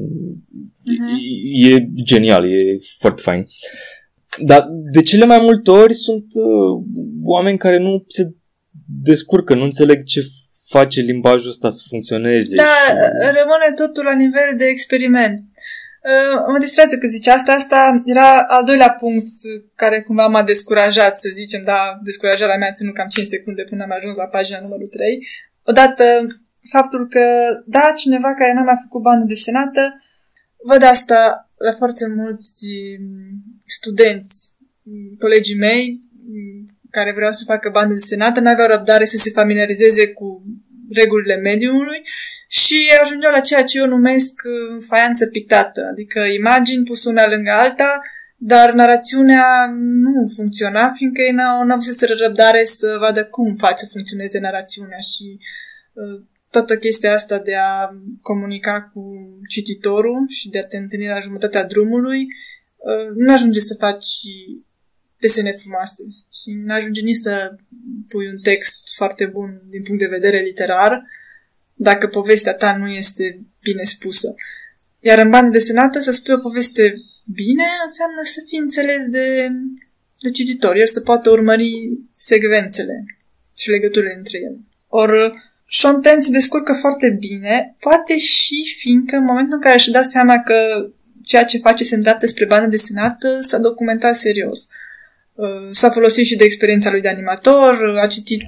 Speaker 1: e genial, e foarte fain. Dar de cele mai multe ori sunt oameni care nu se descurcă, nu înțeleg ce face limbajul ăsta să funcționeze.
Speaker 2: Da, rămâne totul la nivel de experiment. Mă distrează că zici asta. Asta era al doilea punct care cumva m-a descurajat, să zicem, dar descurajarea mea a ținut cam 5 secunde până am ajuns la pagina numărul 3. Odată, faptul că, da, cineva care n-a mai făcut bandă desenată, văd asta la foarte mulți studenți, colegii mei, care vreau să facă bandă desenată, n-aveau răbdare să se familiarizeze cu regulile mediumului și ajungeau la ceea ce eu numesc faianță pictată, adică imagini puse una lângă alta, dar narațiunea nu funcționa, fiindcă ei n-au avut răbdare să vadă cum fac să funcționeze narațiunea și toată chestia asta de a comunica cu cititorul și de a te întâlni la jumătatea drumului, nu ajunge să faci desene frumoase și nu ajunge nici să pui un text foarte bun din punct de vedere literar dacă povestea ta nu este bine spusă. Iar în bandă desenată să spui o poveste bine înseamnă să fii înțeles de cititor, el să poată urmări secvențele și legăturile între ele. Ori Shonten se descurcă foarte bine, poate și fiindcă în momentul în care își da seama că ceea ce face se îndreaptă spre bandă desenată, s-a documentat serios. S-a folosit și de experiența lui de animator, a citit,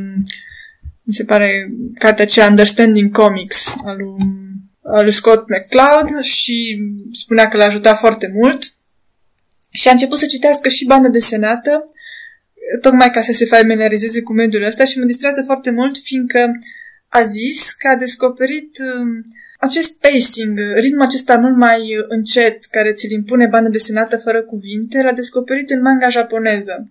Speaker 2: mi se pare, cartea aceea Understanding Comics al lui Scott McCloud și spunea că l-a ajutat foarte mult și a început să citească și bandă desenată tocmai ca să se familiarizeze cu mediul ăsta și mă distrează foarte mult fiindcă a zis că a descoperit acest pacing, ritmul acesta mult mai încet care ți-l impune bandă desenată fără cuvinte, l-a descoperit în manga japoneză.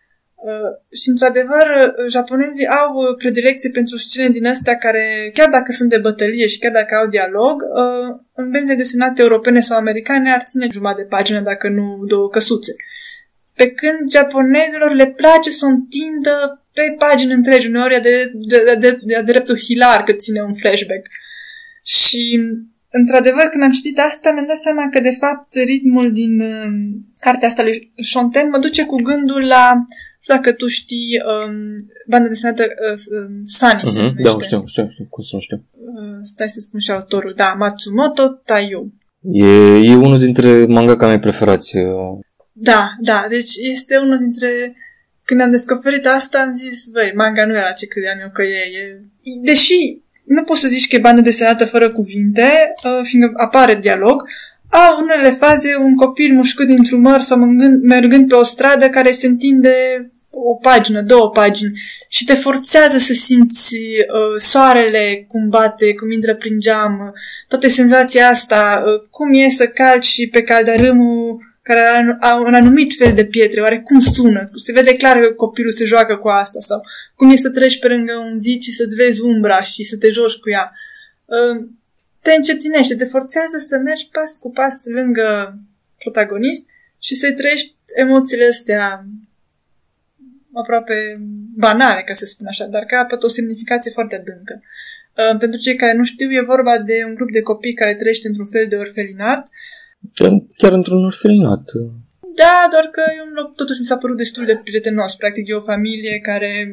Speaker 2: Și într-adevăr, japonezii au predilecție pentru scene din astea care, chiar dacă sunt de bătălie și chiar dacă au dialog, în benzile desenate europene sau americane ar ține jumătate de pagină, dacă nu 2 căsuțe. Pe când japonezilor le place să o întindă pe pagini întregi, uneori de dreptul hilar cât ține un flashback. Și, într-adevăr, când am citit asta, mi-am dat seama că, de fapt, ritmul din cartea asta lui Shonten mă duce cu gândul la, nu știu dacă tu știi, banda desenată Sunny se numește.
Speaker 1: Da, știu, cum să nu știu.
Speaker 2: Stai să spun și autorul, da, Matsumoto Taiyo.
Speaker 1: E unul dintre mangaka mei preferați.
Speaker 2: Da, deci este unul dintre când am descoperit asta, am zis, băi, manga nu era ce credeam eu că e. Deși nu poți să zici că e bandă desenată fără cuvinte, fiindcă apare dialog, au unele faze un copil mușcut dintr-un măr sau mergând pe o stradă care se întinde o pagină, 2 pagini și te forțează să simți soarele cum bate, cum intră prin geam, toate senzația asta, cum e să calci pe caldărâmul care are un anumit fel de pietre, oare cum sună? Se vede clar că copilul se joacă cu asta sau cum e să treci pe lângă un zid și să-ți vezi umbra și să te joci cu ea. Te încetinește, te forțează să mergi pas cu pas lângă protagonist și să-i trăiești emoțiile astea aproape banale, ca să spun așa, dar capăt o semnificație foarte adâncă. Pentru cei care nu știu, e vorba de un grup de copii care trăiește într-un fel de orfelinat.
Speaker 1: Chiar într-un orfelinat.
Speaker 2: Da, doar că e un loc, totuși mi s-a părut destul de prietenos. Practic e o familie care...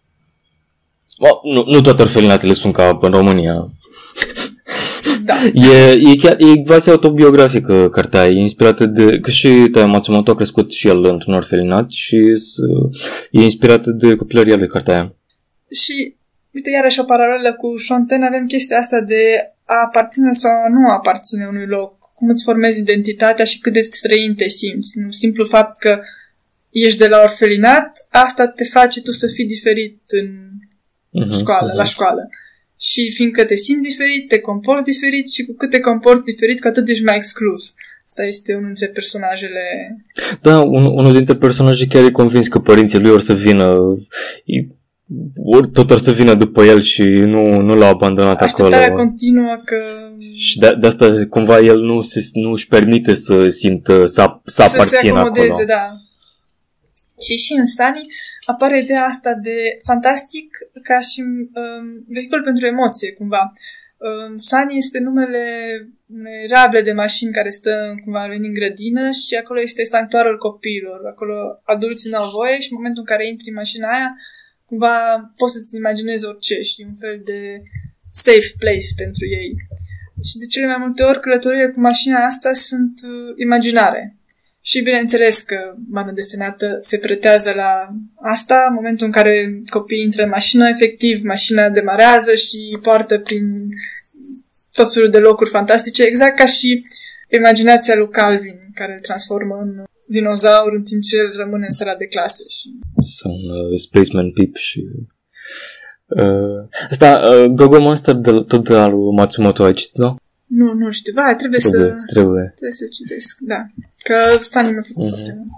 Speaker 1: Nu toate orfelinatele sunt ca în România.
Speaker 2: Da.
Speaker 1: E quasi autobiografică cartea, e inspirată de... Că și Taiyo Matsumoto a crescut și el într-un orfelinat și e inspirată de copilăria lui cartea aia.
Speaker 2: Și, uite, iarăși o paralelă cu Shonten, avem chestia asta de a aparține sau a nu aparține unui loc. Cum îți formezi identitatea și cât de străin te simți. Nu simplu fapt că ești de la orfelinat, asta te face tu să fii diferit în școală, la școală. Și fiindcă te simți diferit, te comporți diferit și cu cât te comporți diferit, cu atât ești mai exclus. Asta este unul dintre personajele...
Speaker 1: Da, unul dintre personaje chiar e convins că părinții lui or să vină... Tot or să vină după el și nu l-au abandonat acolo.
Speaker 2: Așteptarea continuă că...
Speaker 1: Și de asta cumva el nu își permite să simtă, să aparțină acolo. Să se acomodeze,
Speaker 2: da. Și în Sunny apare ideea asta de fantastic ca și vehicul pentru emoție, cumva. Sunny este numele unei rable de mașini care stă cumva în grădină și acolo este sanctuarul copiilor. Acolo adulții n-au voie și în momentul în care intri în mașina aia, cumva poți să-ți imaginezi orice și un fel de safe place pentru ei. Și de cele mai multe ori călătoriile cu mașina asta sunt imaginare. Și bineînțeles că banda desenată se pretează la asta, în momentul în care copiii intră în mașină, efectiv, mașina demarează și poartă prin tot felul de locuri fantastice, exact ca și imaginația lui Calvin, care îl transformă în dinozaur în timp ce el rămâne în sala de clase.
Speaker 1: Sau un Spaceman Pip și... Asta, Go-Go Monster tot de la lui Matsumoto ai citit, nu?
Speaker 2: Nu știu, trebuie să citesc, da. Că Sunny mi-a făcut foarte mult.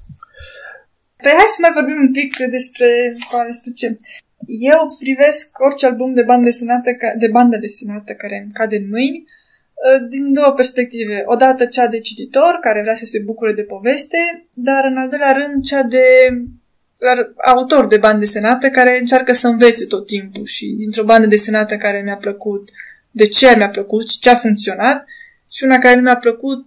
Speaker 2: Păi hai să mai vorbim un pic despre ce. Eu privesc orice album de bandă desenată care îmi cade în mâini din 2 perspective. Odată cea de cititor, care vrea să se bucure de poveste, dar în al doilea rând cea de autor de bandă desenată care încearcă să învețe tot timpul și dintr-o bandă desenată care mi-a plăcut, de ce mi-a plăcut și ce a funcționat și una care nu mi-a plăcut,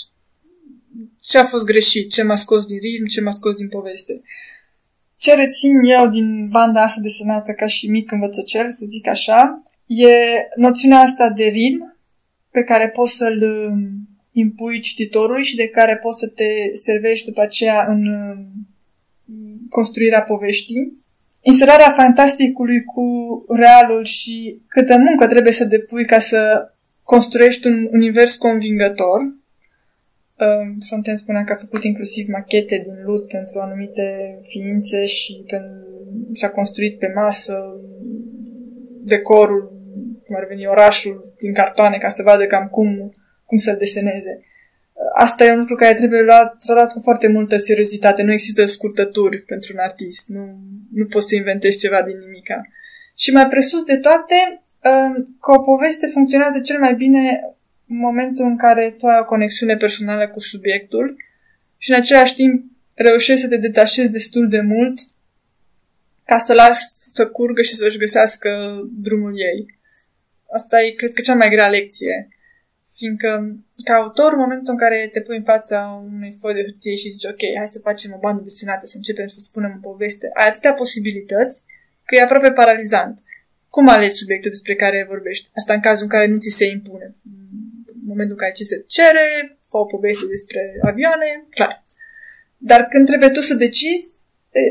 Speaker 2: ce a fost greșit, ce m-a scos din ritm, ce m-a scos din poveste. Ce rețin eu din banda asta desenată ca și mic învățăcel, să zic așa, e noțiunea asta de ritm pe care poți să-l impui cititorului și de care poți să te servești după aceea în construirea poveștii. Inserarea fantasticului cu realul și câtă muncă trebuie să depui ca să construiești un univers convingător. Fontaine spunea că a făcut inclusiv machete din lut pentru anumite ființe și și-a construit pe masă decorul, cum ar veni orașul din cartoane ca să vadă cam cum să-l deseneze. Asta e un lucru care trebuie tratat cu foarte multă seriozitate. Nu există scurtături pentru un artist. Nu poți să inventezi ceva din nimica. Și mai presus de toate, că o poveste funcționează cel mai bine în momentul în care tu ai o conexiune personală cu subiectul și în același timp reușești să te detașezi destul de mult ca să o lași să curgă și să-și găsească drumul ei. Asta e, cred că, cea mai grea lecție. Fiindcă, ca autor, în momentul în care te pui în fața unei foi de hârtie și zici, ok, hai să facem o bandă desenată, să începem să spunem o poveste, ai atâtea posibilități că e aproape paralizant. Cum alegi subiectul despre care vorbești? Asta în cazul în care nu ți se impune. În momentul în care ți se cere, fă o poveste despre avioane, clar. Dar când trebuie tu să decizi,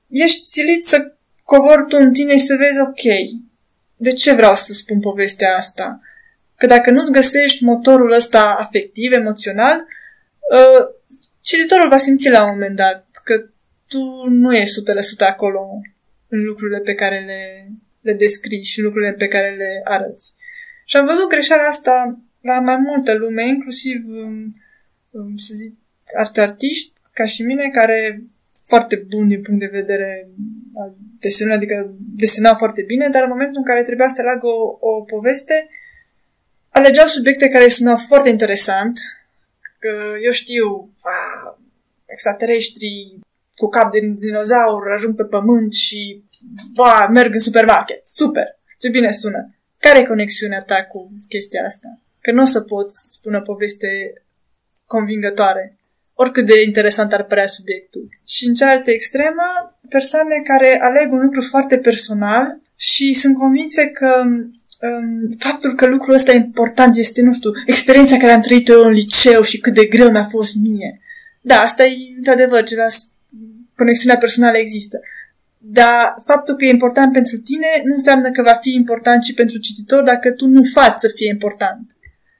Speaker 2: ești silit să cobori tu în tine și să vezi, ok, de ce vreau să spun povestea asta? Că dacă nu-ți găsești motorul ăsta afectiv, emoțional, cititorul va simți la un moment dat că tu nu ești 100% acolo în lucrurile pe care le descrii și lucrurile pe care le arăți. Și am văzut greșeala asta la mai multă lume, inclusiv, să zic, artiști ca și mine, care foarte buni din punct de vedere al desenului, adică desenau foarte bine, dar în momentul în care trebuia să aleagă o poveste, alegeau subiecte care sunau foarte interesant, că eu știu, extraterestri cu cap de dinozaur ajung pe pământ și merg în supermarket. Super! Ce bine sună! Care e conexiunea ta cu chestia asta? Că nu o să poți spune o poveste convingătoare, oricât de interesant ar părea subiectul. Și în cealaltă extremă, persoane care aleg un lucru foarte personal și sunt convinse că faptul că lucrul ăsta important este, nu știu, experiența care am trăit eu în liceu și cât de greu mi-a fost mie. Da, asta e într-adevăr ceva, conexiunea personală există. Dar faptul că e important pentru tine nu înseamnă că va fi important și pentru cititor dacă tu nu faci să fie important.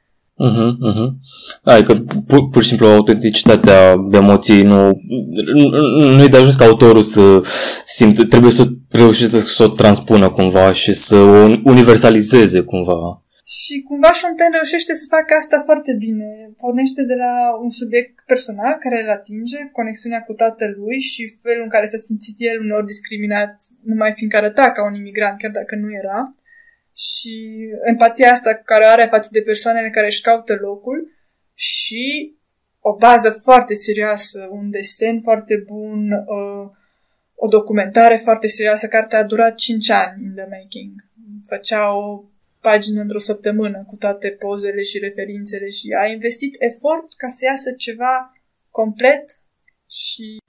Speaker 1: Adică pur și simplu autenticitatea emoției nu e de ajuns ca autorul să simte, trebuie să reușească să o transpună cumva și să o universalizeze cumva.
Speaker 2: Și cumva Fontaine reușește să facă asta foarte bine. Pornește de la un subiect personal care îl atinge, conexiunea cu tatălui și felul în care s-a simțit el uneori discriminat, numai fiindcă arăta ca un imigrant, chiar dacă nu era. Și empatia asta care o are față de persoanele care își caută locul și o bază foarte serioasă, un desen foarte bun, o documentare foarte serioasă. Cartea a durat 5 ani in the making. Făcea o pagină într-o săptămână cu toate pozele și referințele și a investit efort ca să iasă ceva complet și...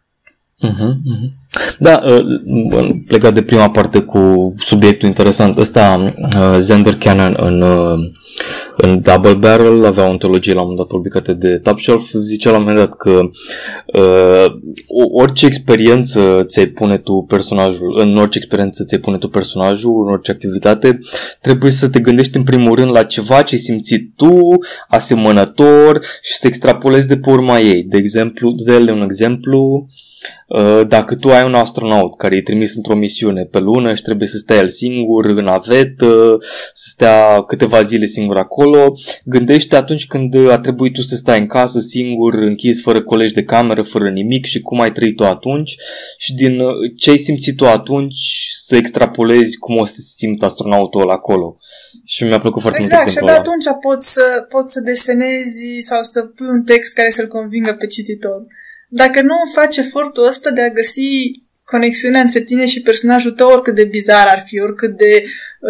Speaker 1: Da, legat de prima parte cu subiectul interesant ăsta, Zander Cannon în Double Barrel avea o antologie la un moment dat publicată de Top Shelf, zicea la un moment dat că orice experiență ți-ai pune tu personajul, în orice experiență ți-ai pune tu personajul, în orice activitate, trebuie să te gândești în primul rând la ceva ce ai simțit tu, asemănător și să extrapolezi de pe urma ei. De exemplu, dă-le un exemplu. Dacă tu ai un astronaut care e trimis într-o misiune pe lună și trebuie să stea el singur în navetă, să stea câteva zile singur acolo, gândește atunci când a trebuit tu să stai în casă singur, închis, fără colegi de cameră, fără nimic și cum ai trăit tu atunci și din ce ai simțit tu atunci să extrapolezi cum o să se simtă astronautul ăla acolo. Și mi-a plăcut foarte mult exemplul ăla.
Speaker 2: Exact, și abia atunci poți să desenezi sau să pui un text care să-l convingă pe cititor. Dacă nu faci efortul ăsta de a găsi conexiunea între tine și personajul tău, oricât de bizar ar fi, oricât de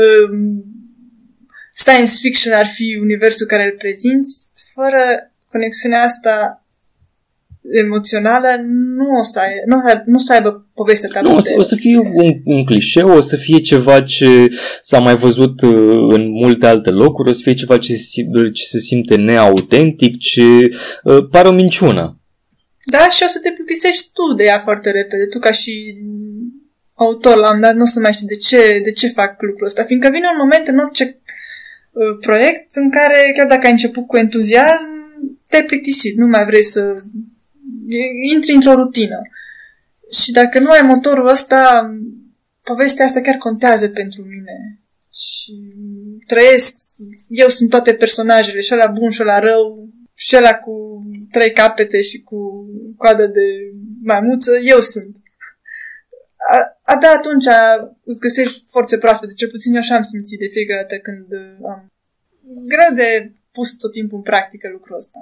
Speaker 2: science fiction ar fi universul care îl prezinți, fără conexiunea asta emoțională, nu o să aibă povestea ta.
Speaker 1: Nu, o să fie un clișeu, o să fie ceva ce s-a mai văzut în multe alte locuri, o să fie ceva ce se simte neautentic, ce pare o minciună.
Speaker 2: Da, și o să te plictisești tu de ea foarte repede, tu ca și autor la un dat nu o să mai știi de ce fac lucrul ăsta, fiindcă vine un moment în orice proiect în care, chiar dacă ai început cu entuziasm, te-ai plictisit, nu mai vrei să intri într-o rutină. Și dacă nu ai motorul ăsta, povestea asta chiar contează pentru mine. Și trăiesc, eu sunt toate personajele, și ăla bun și ăla rău, și ăla cu 3 capete și cu coadă de maimuță, eu sunt. Abia atunci îți găsești forțe proaspete, cel puțin eu așa am simțit de fiecare dată când am... Greu de pus tot timpul în practică lucrul ăsta.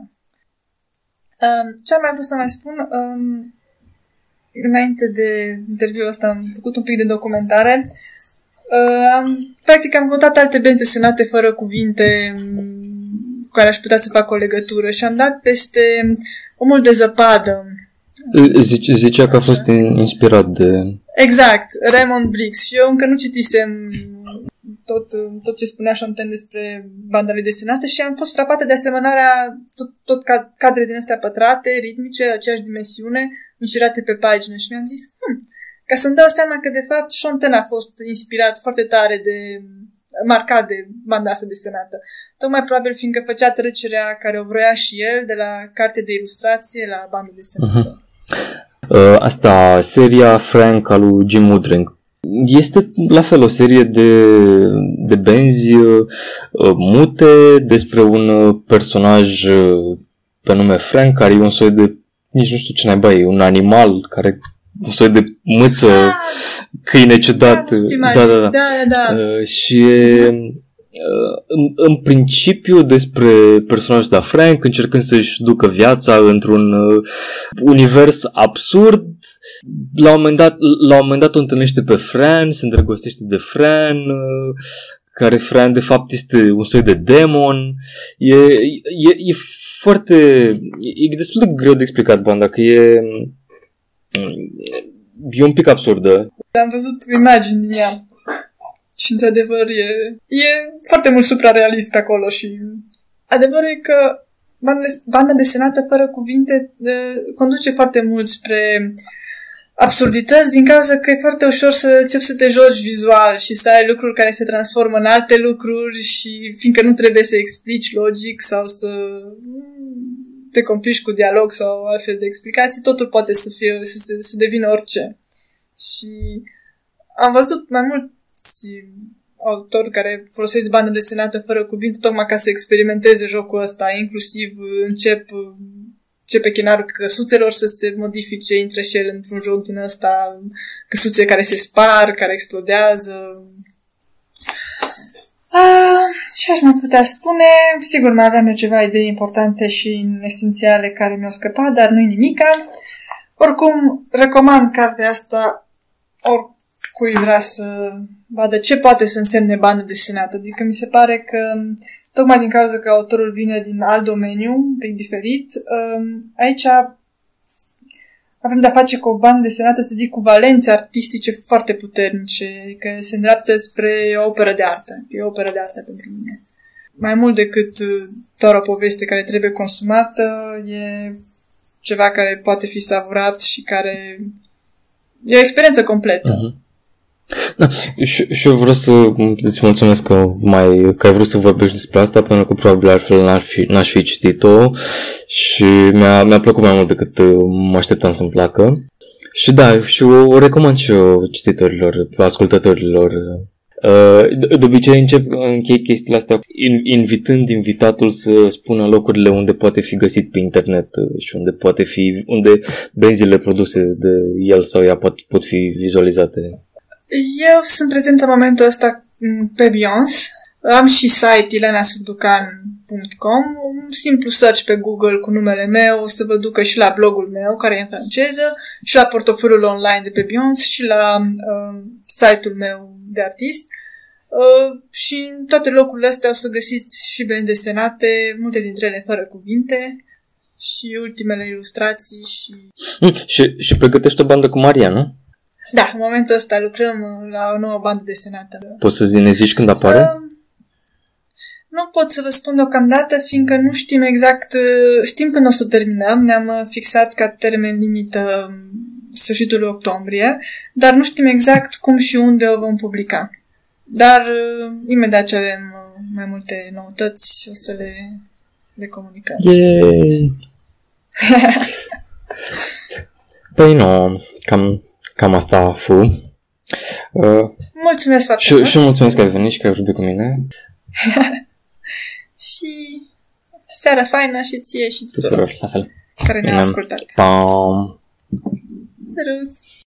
Speaker 2: Ce am mai vrut să mai spun? Înainte de interviul ăsta am făcut un pic de documentare. Practic am căutat alte benzi desenate fără cuvinte cu care aș putea să fac o legătură și am dat peste Omul de zăpadă.
Speaker 1: Zicea că a fost inspirat de...
Speaker 2: Exact, Raymond Briggs. Și eu încă nu citisem tot ce spunea Fontaine despre bandele desenate și am fost frapată de asemănarea tot cadre din astea pătrate, ritmice, aceeași dimensiune, înșirate pe pagină și mi-am zis, ca să-mi dau seama că, de fapt, Sean Penn a fost inspirat foarte tare marcat de banda asta desenată. Tocmai probabil fiindcă făcea trecerea care o vroia și el de la carte de ilustrație la bandă desenată.
Speaker 1: Asta, seria Frank al lui Jim Woodring. Este la fel o serie de benzi mute despre un personaj pe nume Frank, care e un soi de, nici nu știu ce naiba e, un animal care un soi de mâță, câine ciudat. Da. Și în principiu despre personajul ăsta Frank încercând să-și ducă viața într-un univers absurd. La un moment dat o întâlnește pe Fran, se îndrăgostește de Fran, care Fran de fapt este un soi de demon. E foarte... E destul de greu de explicat banda, că e un pic absurdă.
Speaker 2: Am văzut imagini din ea și într-adevăr e foarte mult suprarealist pe acolo și adevărul e că banda desenată fără cuvinte conduce foarte mult spre absurdități din cauza că e foarte ușor să începi să te joci vizual și să ai lucruri care se transformă în alte lucruri și fiindcă nu trebuie să explici logic sau să te complici cu dialog sau altfel de explicații, totul poate să devină orice. Și am văzut mai mulți autori care folosesc bandă desenată fără cuvinte tocmai ca să experimenteze jocul ăsta, inclusiv începe chinarul căsuțelor să se modifice, intră și el într-un joc din ăsta, căsuțe care se spar, care explodează. Ce aș mai putea spune? Sigur, mai aveam eu ceva idei importante și esențiale care mi-au scăpat, dar nu-i nimica. Oricum, recomand cartea asta oricui vrea să vadă ce poate să însemne bandă desenată. Adică mi se pare că, tocmai din cauza că autorul vine din alt domeniu, un pic diferit, aici avem de-a face cu o bandă desenată, să zic, cu valențe artistice foarte puternice, adică se îndreaptă spre o operă de artă. E o operă de artă pentru mine. Mai mult decât doar o poveste care trebuie consumată, e ceva care poate fi savurat și care e o experiență completă.
Speaker 1: Da, și eu vreau să îți mulțumesc că ai vrut să vorbești despre asta, pentru că probabil altfel n-aș fi citit-o și mi-a plăcut mai mult decât mă așteptam să-mi placă. Și da, și o recomand și eu cititorilor, ascultătorilor. De obicei închei chestiile astea invitând invitatul să spună locurile unde poate fi găsit pe internet și unde benzile produse de el sau ea pot fi vizualizate.
Speaker 2: Eu sunt prezent în momentul ăsta pe Beyoncé. Am și site ilenasurducan.com, un simplu search pe Google cu numele meu să vă ducă și la blogul meu, care e în franceză, și la portofoliul online de pe Beyoncé și la site-ul meu de artist. Și în toate locurile astea o să găsiți și benzi desenate, multe dintre ele fără cuvinte și ultimele ilustrații
Speaker 1: și pregătești o bandă cu Maria, nu?
Speaker 2: Da, în momentul ăsta lucrăm la o nouă bandă desenată.
Speaker 1: Poți să ne zici când apare?
Speaker 2: Nu pot să vă spun deocamdată, fiindcă nu știm exact, știm când o să terminăm, ne-am fixat ca termen limită sfârșitul octombrie, dar nu știm exact cum și unde o vom publica. Dar imediat ce avem mai multe noutăți, o să le comunicăm.
Speaker 1: Yay! Păi nu, cam asta a fost.
Speaker 2: Mulțumesc foarte mult!
Speaker 1: Și mulțumesc că ai venit și că ai vorbit cu mine.
Speaker 2: Și seara faină și ție și tuturor
Speaker 1: la fel.
Speaker 2: care ne-au ascultat.
Speaker 1: Pam!
Speaker 2: Serus!